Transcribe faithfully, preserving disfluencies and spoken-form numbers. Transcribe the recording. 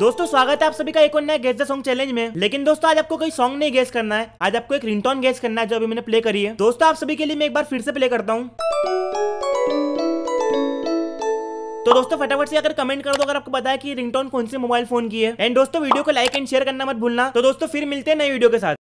दोस्तों स्वागत है आप सभी का एक और नया गेस द सॉन्ग चैलेंज में। लेकिन दोस्तों आज आपको कोई सॉन्ग नहीं गेस करना है, आज आपको एक रिंगटोन गेस करना है जो अभी मैंने प्ले करी है। दोस्तों आप सभी के लिए मैं एक बार फिर से प्ले करता हूँ। तो दोस्तों फटाफट से अगर कमेंट कर दो अगर आपको पता है कि रिंगटोन कौन से मोबाइल फोन की है। एंड दोस्तों वीडियो को लाइक एंड शेयर करना मत भूलना। तो दोस्तों फिर मिलते हैं नए वीडियो के साथ।